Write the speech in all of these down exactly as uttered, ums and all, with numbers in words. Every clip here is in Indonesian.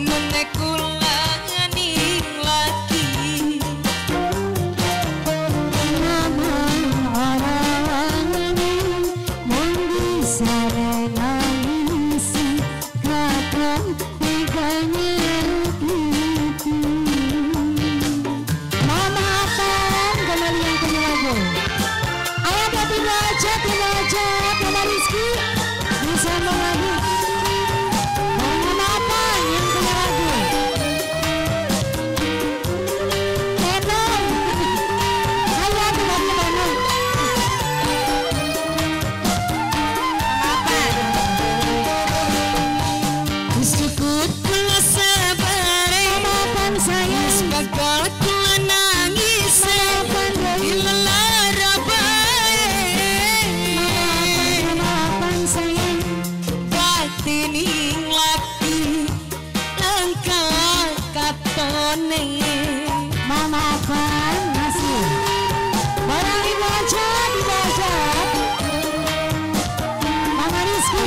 Demenek kula ning lagi Mama orang ini mung bisa nangisi kakang teganya gitu. Mama apaan kembali yang punya lagu. Ayo Bapak Raja, terima aja Mama Rizky bisa lagi. Mama apaan yang punya lagu. Tenang. Ayo kembali ke Bandung. Cukup kula sabare Maafkan saya. bakal kula nangis ilalara bae Maafkan saya. batini lagi langkah katone Maafkan masih. Barang ibu aja dibaca. Mama Rizky.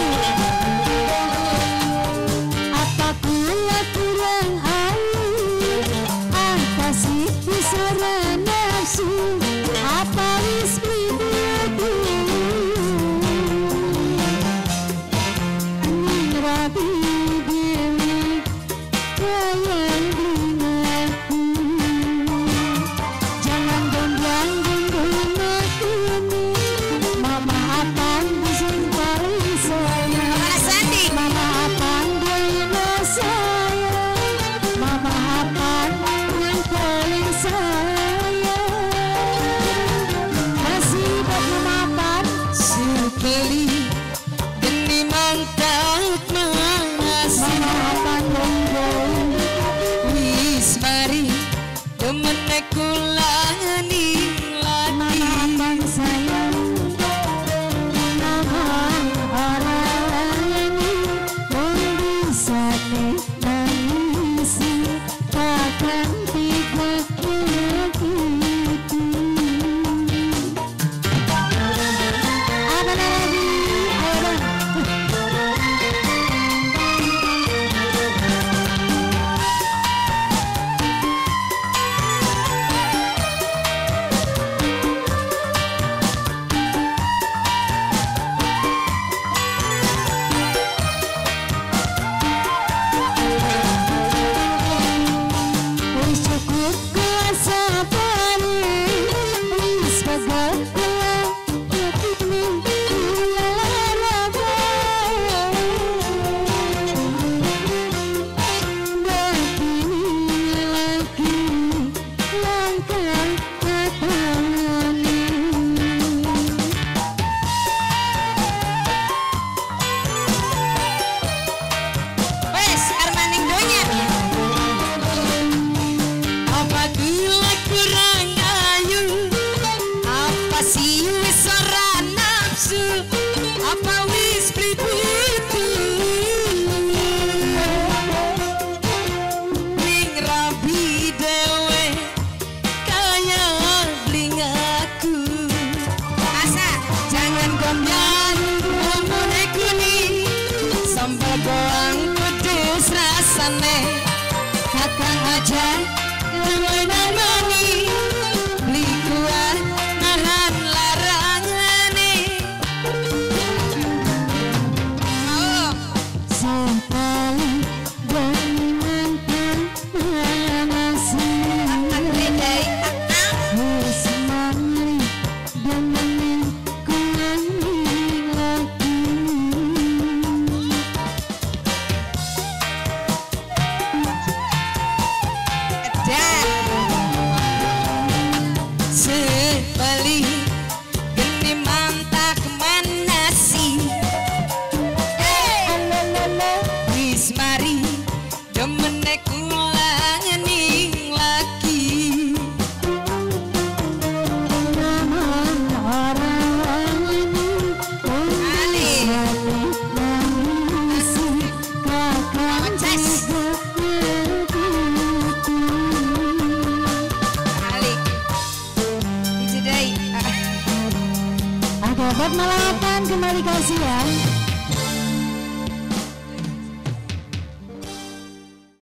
Apa kula kurang air? Apa sih besar nafsu? Apa wis pribadi? Rabi dewi kayang denganku. Jangan gombang gendong aku ini. Mama apaan bising paling saya. Sandi Mama apaan doyna saya. Mama apaan yang paling saya. Masih buat mama apaan. sekali geni mantap masih Mama apaan gonggong. wis mari demenek kula ning Mama lagi apaan sayang. Mama orang ini mung bisa nih nangisi takkan tiga gitu. Apa lagi? Ayo dong. Wis cukup kuasa bari, wis bagai kula yakini kula larabaya. Batini lagi langkah katangani. wes armaning donya apa gila kurang ayu apa sih wis ora nafsu apa wis pributu ning rabi dewe kaya bling aku asa jangan gombang omone kuning sambal goang pedes rasane kakang aja lumayan mani beli kuat nahan larangane oh Sekali demi mantan masih. andai Wis mari demenin kula ning lagi. sebali geni mantak mana sih wis mari demenek kula ning lagi Mama orang ini mung Ali. bisa nangisi kakang Ces. teganya gitu. Ali dijedai Ada buat malapan kembali kasih ya.